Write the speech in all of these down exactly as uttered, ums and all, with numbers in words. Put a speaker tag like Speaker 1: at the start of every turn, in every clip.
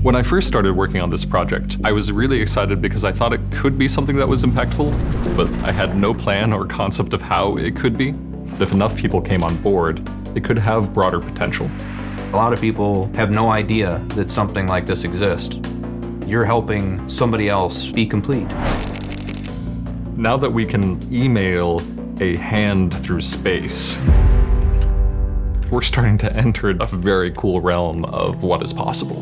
Speaker 1: When I first started working on this project, I was really excited because I thought it could be something that was impactful, but I had no plan or concept of how it could be. But if enough people came on board, it could have broader potential.
Speaker 2: A lot of people have no idea that something like this exists. You're helping somebody else be complete.
Speaker 1: Now that we can email a hand through space, we're starting to enter a very cool realm of what is possible.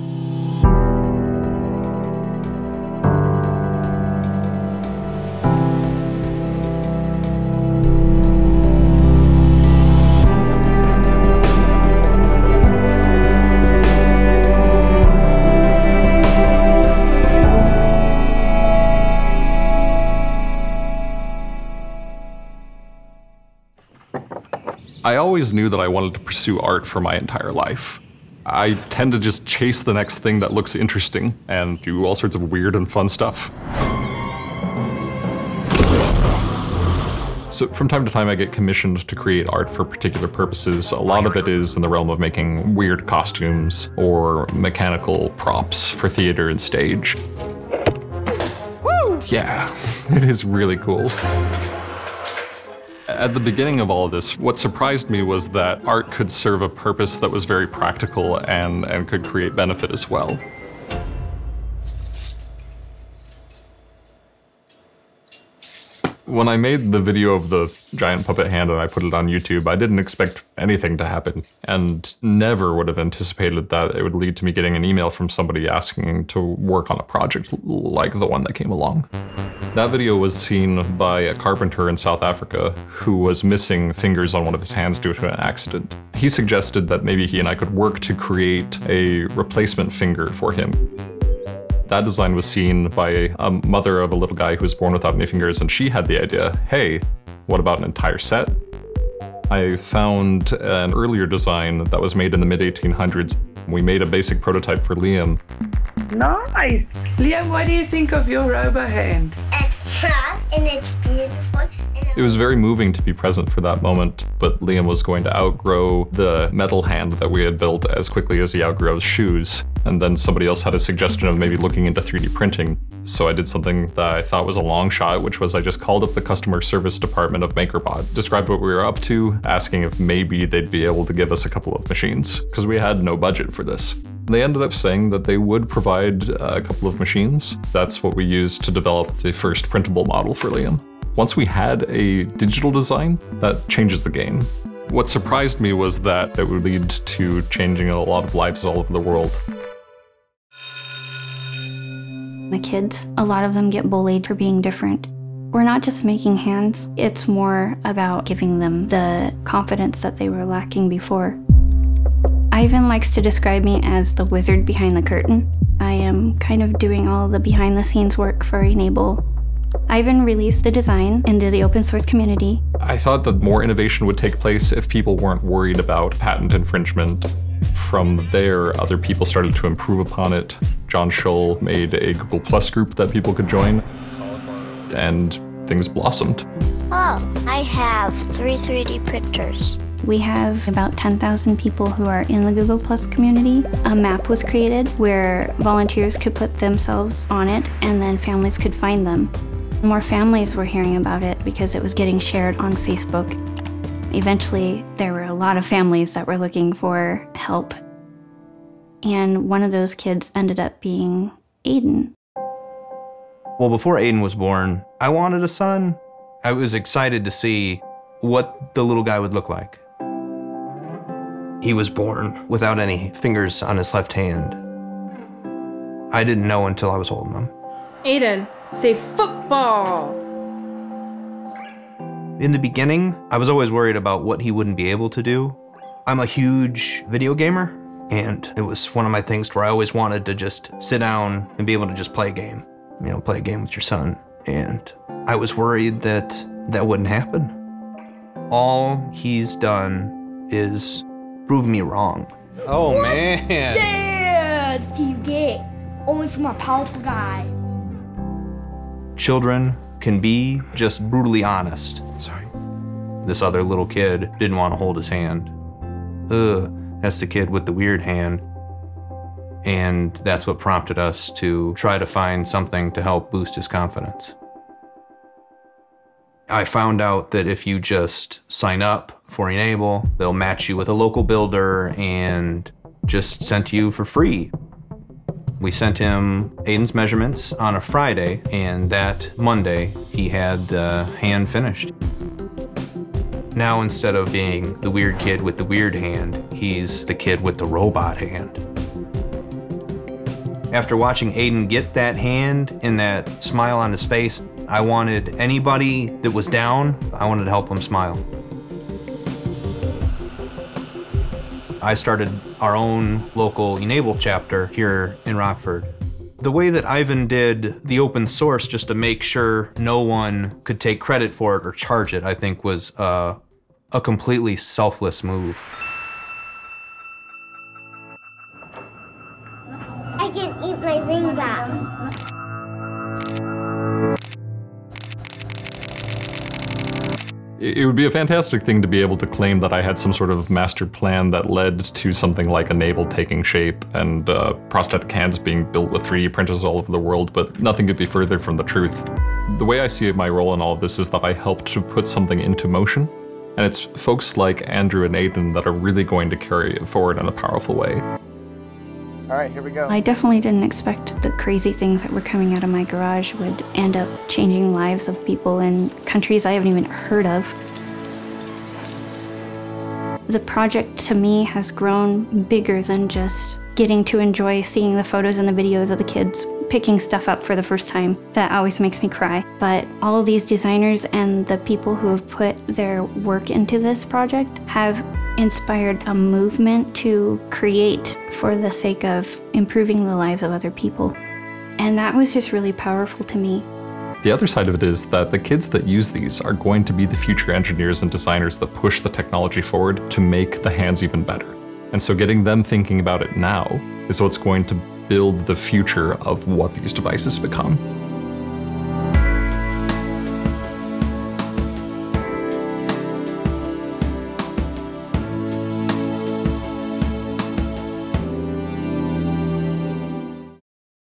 Speaker 1: I always knew that I wanted to pursue art for my entire life. I tend to just chase the next thing that looks interesting and do all sorts of weird and fun stuff. So from time to time I get commissioned to create art for particular purposes. A lot of it is in the realm of making weird costumes or mechanical props for theater and stage. Woo! Yeah, it is really cool. At the beginning of all of this, what surprised me was that art could serve a purpose that was very practical and, and could create benefit as well. When I made the video of the giant puppet hand and I put it on YouTube, I didn't expect anything to happen and never would have anticipated that it would lead to me getting an email from somebody asking to work on a project like the one that came along. That video was seen by a carpenter in South Africa who was missing fingers on one of his hands due to an accident. He suggested that maybe he and I could work to create a replacement finger for him. That design was seen by a mother of a little guy who was born without any fingers, and she had the idea, hey, what about an entire set? I found an earlier design that was made in the mid eighteen hundreds. We made a basic prototype for Liam.
Speaker 3: Nice! Liam, what do you think of your robo hand?
Speaker 4: It's fun and it's beautiful.
Speaker 1: It was very moving to be present for that moment, but Liam was going to outgrow the metal hand that we had built as quickly as he outgrew his shoes. And then somebody else had a suggestion of maybe looking into three D printing. So I did something that I thought was a long shot, which was I just called up the customer service department of MakerBot, described what we were up to, asking if maybe they'd be able to give us a couple of machines, because we had no budget for this. They ended up saying that they would provide a couple of machines. That's what we used to develop the first printable model for Liam. Once we had a digital design, that changes the game. What surprised me was that it would lead to changing a lot of lives all over the world.
Speaker 5: The kids, a lot of them get bullied for being different. We're not just making hands, it's more about giving them the confidence that they were lacking before. Ivan likes to describe me as the wizard behind the curtain. I am kind of doing all the behind the scenes work for e-NABLE. Ivan released the design into the open source community.
Speaker 1: I thought that more innovation would take place if people weren't worried about patent infringement. From there, other people started to improve upon it. John Scholl made a Google Plus group that people could join, and things blossomed.
Speaker 4: Oh, I have three 3D printers.
Speaker 5: We have about ten thousand people who are in the Google Plus community. A map was created where volunteers could put themselves on it and then families could find them. More families were hearing about it because it was getting shared on Facebook. Eventually, there were a lot of families that were looking for help. And one of those kids ended up being Aiden.
Speaker 2: Well, before Aiden was born, I wanted a son. I was excited to see what the little guy would look like. He was born without any fingers on his left hand. I didn't know until I was holding him.
Speaker 6: Aiden, say football!
Speaker 2: In the beginning, I was always worried about what he wouldn't be able to do. I'm a huge video gamer, and it was one of my things where I always wanted to just sit down and be able to just play a game. You know, play a game with your son. And I was worried that that wouldn't happen. All he's done is prove me wrong. Oh, man.
Speaker 7: Yeah, that's what you get. Only from a powerful guy.
Speaker 2: Children can be just brutally honest. Sorry. This other little kid didn't want to hold his hand. Ugh, that's the kid with the weird hand. And that's what prompted us to try to find something to help boost his confidence. I found out that if you just sign up for e-NABLE, they'll match you with a local builder and just send to you for free. We sent him Aiden's measurements on a Friday, and that Monday he had the hand finished. Now, instead of being the weird kid with the weird hand, he's the kid with the robot hand. After watching Aiden get that hand and that smile on his face, I wanted anybody that was down, I wanted to help them smile. I started our own local e-NABLE chapter here in Rockford. The way that Ivan did the open source just to make sure no one could take credit for it or charge it, I think was uh, a completely selfless move.
Speaker 4: I can eat my ring back.
Speaker 1: It would be a fantastic thing to be able to claim that I had some sort of master plan that led to something like e-NABLE taking shape and uh, prosthetic hands being built with three D printers all over the world, but nothing could be further from the truth. The way I see my role in all of this is that I helped to put something into motion, and it's folks like Andrew and Aiden that are really going to carry it forward in a powerful way.
Speaker 8: All right, here we go.
Speaker 5: I definitely didn't expect the crazy things that were coming out of my garage would end up changing lives of people in countries I haven't even heard of. The project to me has grown bigger than just getting to enjoy seeing the photos and the videos of the kids picking stuff up for the first time. That always makes me cry. But all of these designers and the people who have put their work into this project have inspired a movement to create for the sake of improving the lives of other people. And that was just really powerful to me.
Speaker 1: The other side of it is that the kids that use these are going to be the future engineers and designers that push the technology forward to make the hands even better. And so getting them thinking about it now is what's going to build the future of what these devices become.